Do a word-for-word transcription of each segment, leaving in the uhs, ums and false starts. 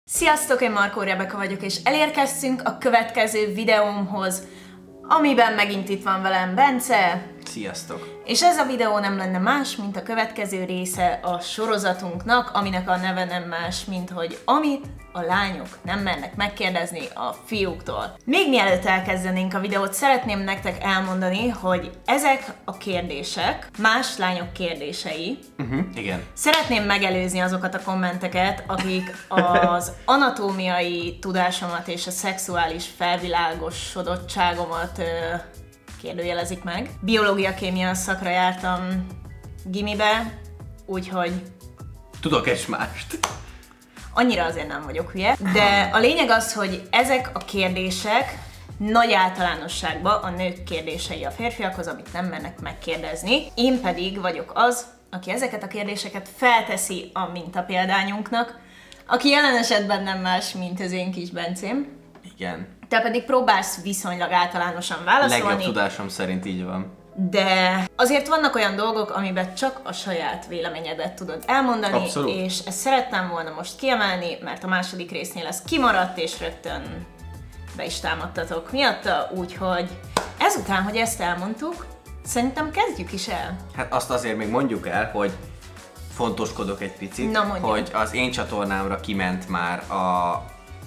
Sziasztok, én Markó Rebeka vagyok, és elérkeztünk a következő videómhoz, amiben megint itt van velem Bence. Sziasztok! És ez a videó nem lenne más, mint a következő része a sorozatunknak, aminek a neve nem más, mint hogy amit a lányok nem mernek megkérdezni a fiúktól. Még mielőtt elkezdenénk a videót, szeretném nektek elmondani, hogy ezek a kérdések más lányok kérdései. Uh-huh, igen. Szeretném megelőzni azokat a kommenteket, akik az anatómiai tudásomat és a szexuális felvilágosodottságomat ö, kérdőjelezik meg. Biológia-kémia szakra jártam gimibe, úgyhogy... Tudok egy mást. Annyira azért nem vagyok hülye, de a lényeg az, hogy ezek a kérdések nagy általánosságban a nők kérdései a férfiakhoz, amit nem mernek megkérdezni. Én pedig vagyok az, aki ezeket a kérdéseket felteszi a mintapéldányunknak, aki jelen esetben nem más, mint az én kis Bencém. Igen. Te pedig próbálsz viszonylag általánosan válaszolni. Legjobb tudásom szerint így van. De azért vannak olyan dolgok, amiben csak a saját véleményedet tudod elmondani, Abszolút. És ezt szerettem volna most kiemelni, mert a második résznél ez kimaradt, és rögtön be is támadtatok miatta, úgyhogy ezután, hogy ezt elmondtuk, szerintem kezdjük is el. Hát azt azért még mondjuk el, hogy fontoskodok egy picit, Na, mondjam. hogy az én csatornámra kiment már a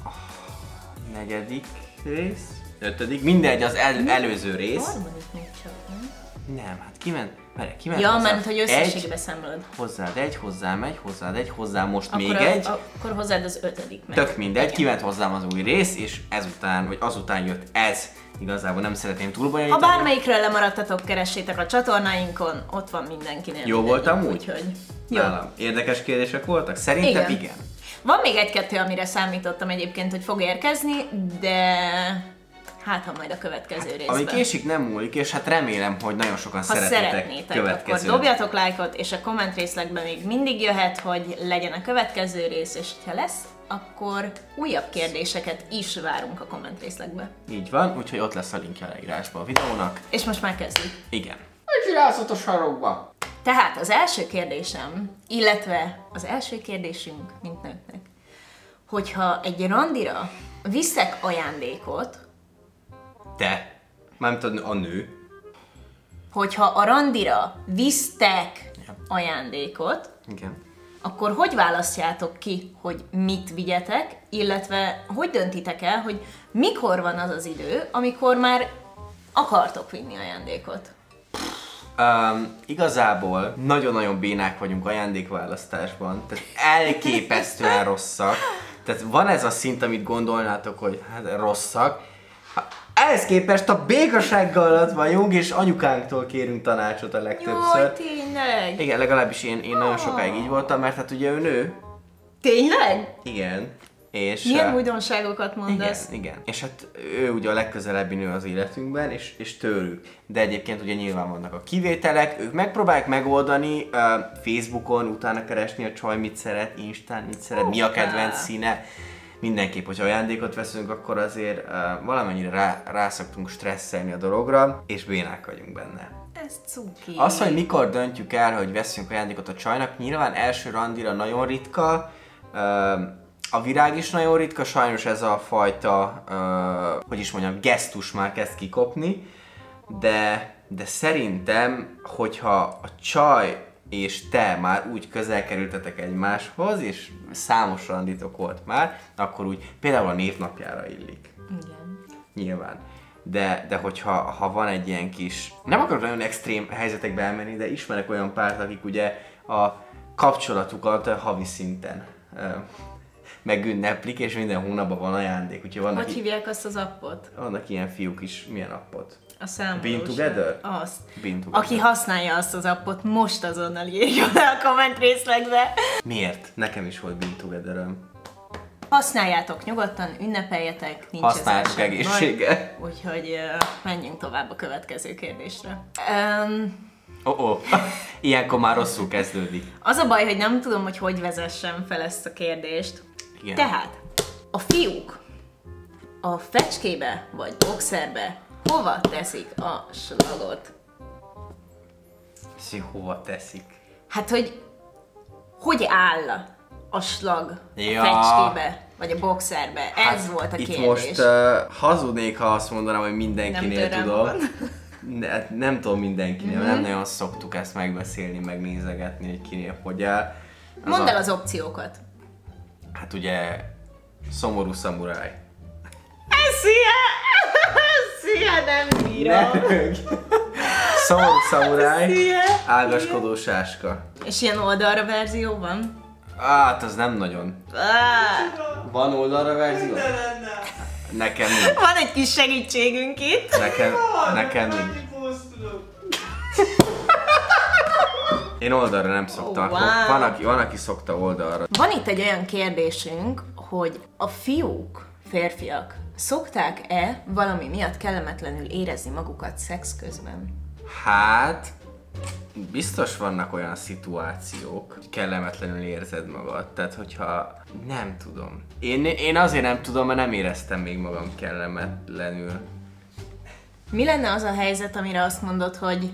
negyedik rész, ötödik, mindegy, az el, előző rész. Harmadik még csak, nem? Nem, hát kiment, várj, kiment Ja, hozzá. mert hogy összességbe számolod. Hozzád egy, hozzám egy, hozzád egy, hozzá most Akkor még a, egy. a, akkor hozzád az ötödik meg. Tök mindegy, Igen. kiment hozzám az új rész, és ezután, vagy azután jött ez. Igazából nem szeretném Ha túlbonyolítani. bármelyikről lemaradtatok, keressétek a csatornáinkon, ott van mindenkinél. Jó voltam úgy? Úgyhogy jó. Nálam érdekes kérdések voltak? Szerintem Igen. igen. Van még egy-kettő, amire számítottam egyébként, hogy fog érkezni, de hát ha majd a következő részben. Ami késik, nem múlik, és hát remélem, hogy nagyon sokan Ha szeretnétek szeretnétek, akkor következőt. dobjatok lájkot, és a komment részlegben még mindig jöhet, hogy legyen a következő rész, és ha lesz, akkor újabb kérdéseket is várunk a komment részlegbe. Így van, úgyhogy ott lesz a linkje a leírásban a videónak. És most már kezdjük. Igen. Hogy csinálsz ott a sarokba? Tehát az első kérdésem, illetve az első kérdésünk, mint nőknek, hogyha egy randira viszek ajándékot, Te. Mármint tudni a nő. hogyha a randira visztek Ja. ajándékot, Igen. akkor hogy választjátok ki, hogy mit vigyetek, illetve hogy döntitek el, hogy mikor van az az idő, amikor már akartok vinni ajándékot? Um, igazából nagyon-nagyon bénák vagyunk ajándékválasztásban, tehát elképesztően rosszak. Tehát van ez a szint, amit gondolnátok, hogy hát rosszak. Ehhez képest a békasággal alatt vagyunk, és anyukánktól kérünk tanácsot a legtöbbször. Jaj, tényleg? Igen, legalábbis én, én nagyon sokáig így voltam, mert hát ugye ő nő. Tényleg? Igen. És, Milyen uh, újdonságokat igen, mondasz? igen. És hát ő ugye a legközelebbi nő az életünkben, és, és tőlük. De egyébként ugye nyilván vannak a kivételek, ők megpróbálják megoldani uh, Facebookon, utána keresni a csaj mit szeret, Instán mit szeret, mi a kedvenc színe. Mindenképp, hogyha ajándékot veszünk, akkor azért uh, valamennyire rá, rászoktunk stresszelni a dologra, és bénák vagyunk benne. Ez cuki. Az, hogy mikor döntjük el, hogy veszünk ajándékot a csajnak, nyilván első randira nagyon ritka, uh, a virág is nagyon ritka, sajnos ez a fajta, uh, hogy is mondjam, gesztus már kezd kikopni, de, de szerintem, hogyha a csaj és te már úgy közel kerültetek egymáshoz, és számos randitok volt már, akkor úgy például a névnapjára illik. Igen. Nyilván. De, de hogyha ha van egy ilyen kis... Nem akarok nagyon extrém helyzetekbe elmenni, de ismerek olyan párt, akik ugye a kapcsolatukat havi szinten uh, megünneplik, és minden hónapban van ajándék. Úgyhogy vannak, Hogy i- hívják azt az appot? vannak ilyen fiúk is. Milyen appot? A számolós. Been Together? Azt. Been Together. Aki használja azt az appot, most azonnal írja le a komment részlegbe. Miért? Nekem is volt Been Together-öm. Használjátok nyugodtan, ünnepeljetek, nincs Használjátok ezzel semmi egészséggel. baj. Úgyhogy uh, menjünk tovább a következő kérdésre. Um, Oh, oh. Ilyenkor már rosszul kezdődik. az a baj, hogy nem tudom, hogy hogy vezessem fel ezt a kérdést. Igen. Tehát, a fiúk a fecskébe vagy boxerbe hova teszik a slagot? Ezt hova teszik? Hát, hogy hogy áll a slag ja. a fecskébe, vagy a boxerbe? Ez Hát volt a itt kérdés. most uh, hazudnék, ha azt mondanám, hogy mindenkinél nem tudom. Ne, nem tudom mindenkinél, mm-hmm. nem nagyon szoktuk ezt megbeszélni, megnézegetni, hogy kinél hogy áll. Az Mondd el a... az opciókat. Hát ugye szomorú szamuráj. Szia! Szia, nem bírom! Szomorú szamuráj, Szia! ágaskodó sáska. És ilyen oldalra verzió van? Hát az nem nagyon. Ah, Van oldalra verzió? Nekem nincs. van egy kis segítségünk itt. Nekem, nekem nincs. Én oldalra nem szoktam. Oh, wow. Van, aki, van, aki szokta oldalra. Van itt egy olyan kérdésünk, hogy a fiúk, férfiak szokták-e valami miatt kellemetlenül érezni magukat szex közben? Hát, biztos vannak olyan szituációk, hogy kellemetlenül érzed magad. Tehát, hogyha nem tudom. Én, én azért nem tudom, mert nem éreztem még magam kellemetlenül. Mi lenne az a helyzet, amire azt mondod, hogy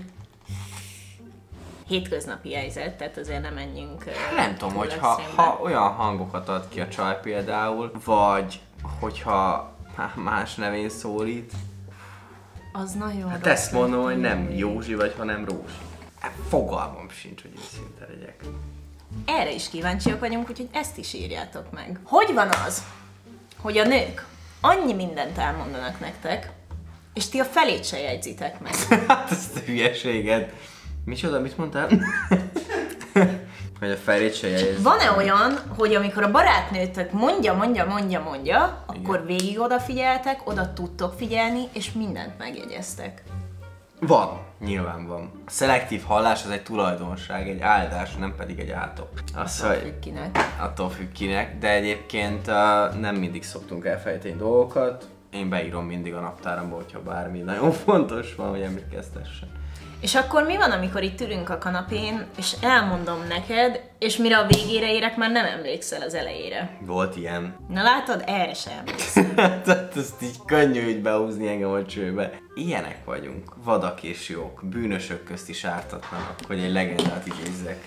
hétköznapi helyzet, tehát azért nem menjünk. Nem tudom, hogy ha, ha olyan hangokat ad ki a csaj például, vagy hogyha más nevén szólít, az nagyon hát ezt mondom, hogy nem Józsi vagy, hanem Rózsi. Hát fogalmam sincs, hogy őszinte legyek. Erre is kíváncsiak vagyunk, úgyhogy ezt is írjátok meg. Hogy van az, hogy a nők annyi mindent elmondanak nektek, és ti a felét se jegyzitek meg? Hát ezt a hülyeséget. Micsoda, mit mondtál? Hogy a felét se jegyez. Van-e olyan, hogy amikor a barátnőtök mondja, mondja, mondja, mondja, igen, akkor végig odafigyeltek, oda tudtok figyelni, és mindent megjegyeztek? Van, nyilván van. A szelektív hallás az egy tulajdonság, egy áldás, nem pedig egy átok. Az, attól függ kinek. Attól függ kinek, de egyébként uh, nem mindig szoktunk elfejteni dolgokat. Én beírom mindig a naptáramba, hogyha bármi nagyon fontos van, hogy emlékeztessen. És akkor mi van, amikor itt ülünk a kanapén, és elmondom neked, és mire a végére érek, már nem emlékszel az elejére? Volt ilyen. Na látod, erre sem emlékszel. Tehát ezt így könnyű így behúzni engem a csőbe. Ilyenek vagyunk. Vadak és jók. Bűnösök közt is ártatlanak, hogy egy legendát idézzek.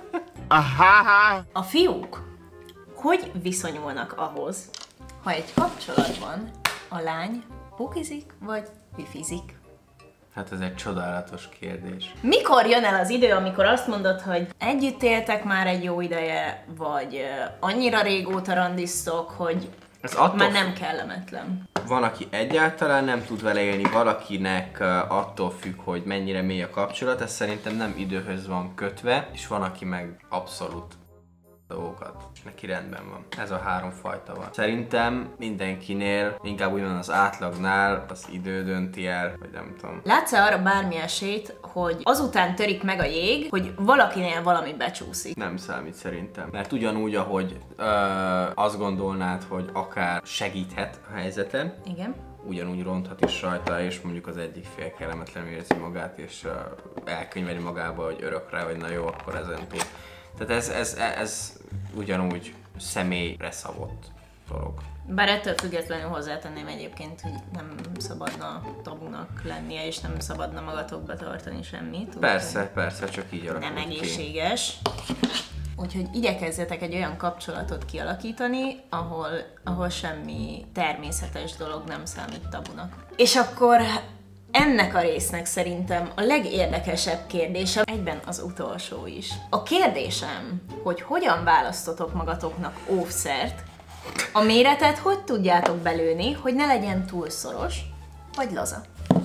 A fiúk hogy viszonyulnak ahhoz, ha egy kapcsolatban a lány pukizik vagy wifizik? Hát ez egy csodálatos kérdés. Mikor jön el az idő, amikor azt mondod, hogy együtt éltek már egy jó ideje, vagy uh, annyira régóta randiztok, hogy ez attól már nem kellemetlen? Van, aki egyáltalán nem tud vele élni, valakinek uh, attól függ, hogy mennyire mély a kapcsolat, ez szerintem nem időhöz van kötve, és van, aki meg abszolút dolgokat, és neki rendben van. Ez a három fajta van. Szerintem mindenkinél, inkább úgy van az átlagnál, az idő dönti el, vagy nem tudom. Látsz-e arra bármi esélyt, hogy azután törik meg a jég, hogy valakinél valami becsúszik? Nem számít szerintem. Mert ugyanúgy, ahogy ö, azt gondolnád, hogy akár segíthet a helyzeten, igen, ugyanúgy ronthat is rajta, és mondjuk az egyik fél kellemetlenül érzi magát, és uh, elkönyveli magába, hogy örökre, vagy na jó, akkor ezen túl. Tehát ez, ez, ez ugyanúgy személyre szabott dolog. Bár ettől függetlenül hozzátenném egyébként, hogy nem szabadna tabunak lennie, és nem szabadna magatokba tartani semmit. Persze, úgy, persze, csak így alakult nem egészséges. Ki. Úgyhogy igyekezzetek egy olyan kapcsolatot kialakítani, ahol, ahol semmi természetes dolog nem számít tabunak. És akkor ennek a résznek szerintem a legérdekesebb kérdése, egyben az utolsó is. A kérdésem, hogy hogyan választotok magatoknak óvszert, a méretet hogy tudjátok belőni, hogy ne legyen túl szoros, vagy laza?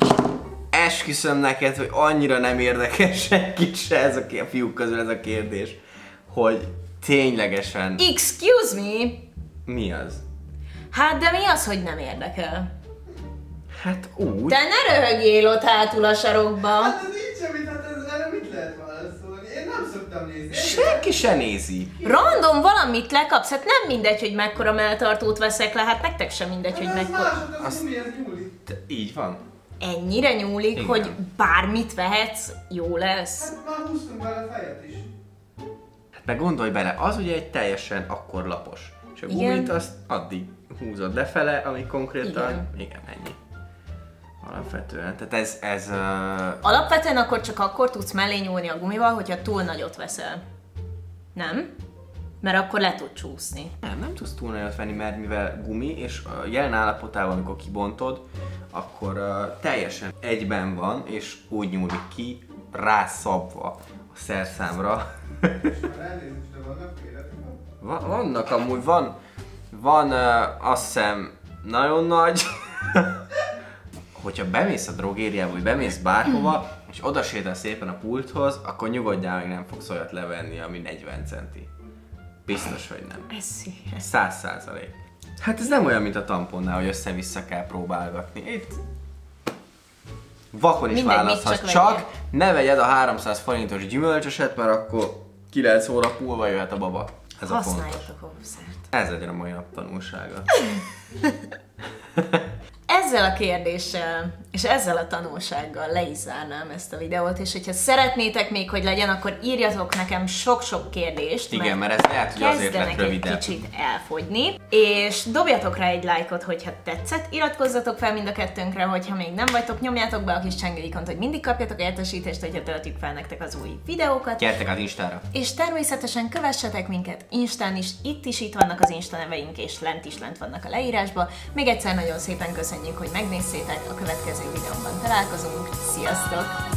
Esküszöm neked, hogy annyira nem érdekes senkit se ez a, a fiúk közül ez a kérdés, hogy ténylegesen... Excuse me! Mi az? Hát de mi az, hogy nem érdekel? Hát úgy... Te ne röhögjél ott hátul a sarokba! Hát ez így semmit, hát ez, erre mit lehet válaszolni? Én nem szoktam nézni. Senki se nézi. Random valamit lekapsz, hát nem mindegy, hogy mekkora melltartót veszek le, hát nektek sem mindegy, hogy ez mekkora... másod, az Azt- gumi, ez nyúlik. Te, így van. Ennyire nyúlik, Igen. hogy bármit vehetsz, jó lesz. Hát már húztunk vele fejet is. Hát meg gondolj bele, az ugye egy teljesen akkor lapos. És a Igen. gumit azt addig húzod lefele, ami konkrétan... Igen. Igen, ennyi. Alapvetően. Tehát ez... ez uh... Alapvetően akkor csak akkor tudsz mellé nyúlni a gumival, hogyha túl nagyot veszel. Nem? Mert akkor le tud csúszni. Nem, nem tudsz túl nagyot venni, mert mivel gumi, és a jelen állapotában, amikor kibontod, akkor uh, teljesen egyben van, és úgy nyúlik ki, rászabva a szerszámra. Elnézést, de vannak méretek? Va- vannak amúgy, van, van uh, azt hiszem nagyon nagy, hogyha bemész a drogériába, vagy bemész bárhova, és odasétál szépen a pulthoz, akkor nyugodjál, meg nem fogsz olyat levenni, ami negyven centi. Biztos, hogy nem. Ez szíves. Száz százalék. Hát ez nem olyan, mint a tamponnál, hogy össze-vissza kell próbálgatni. Itt vakon is Mindegy, mit választhatsz, csak csak vegyél. ne vegyed a háromszáz forintos gyümölcsöset, mert akkor kilenc óra múlva jöhet a baba. Ez a fontos. Használjatok óvszert. Ez legyen a mai nap tanulsága. Ezzel a kérdéssel és ezzel a tanulsággal le is zárnám ezt a videót, és hogyha szeretnétek még, hogy legyen, akkor írjatok nekem sok-sok kérdést, Igen, mert ez lehet, hogy azért lett kezdenek egy rövidebb. kicsit elfogyni, és dobjatok rá egy lájkot, hogyha tetszett, iratkozzatok fel mind a kettőnkre, hogyha még nem vagytok, nyomjátok be a kis csengőikont, hogy mindig kapjatok értesítést, hogyha töltjük fel nektek az új videókat. Gyertek át Instára. És természetesen kövessetek minket Instán is, itt is itt vannak az Insta neveink, és lent is lent vannak a leírásban. Még egyszer nagyon szépen köszönjük, hogy megnéztétek, a következő videóban találkozunk, sziasztok!